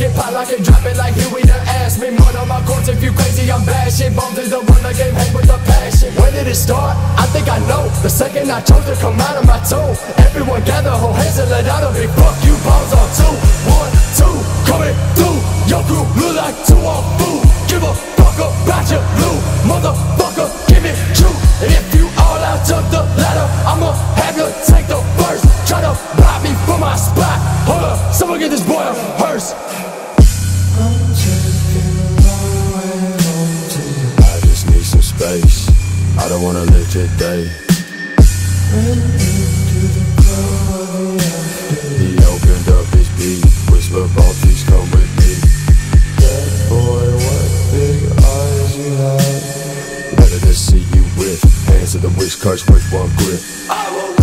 get pot, lock and drop it like Huey to ask me. Mud on my corpse, if you crazy, I'm bashing. Bones is the one that game hang with the passion. When did it start? I think I know. The second I chose to come out of my tomb. Everyone gather, hold hands and let out a big fuck you. Bombs on 2, 1, 2, coming through. Your crew look like 2 on food. Give a fuck about your blue motherfucker, give it true. And if you all out to the ladder, I'ma have you take the first. Try to block me from my spot. Hold up, someone get this boy a hearse. I'm taking a long way home to you. I just need some space. I don't wanna live today. Went into the glow of the afternoon. He opened up his beat, whispered, "Balti's come with me." That boy, what big eyes you have. Better to see you with hands of the wish curse with one grip. I will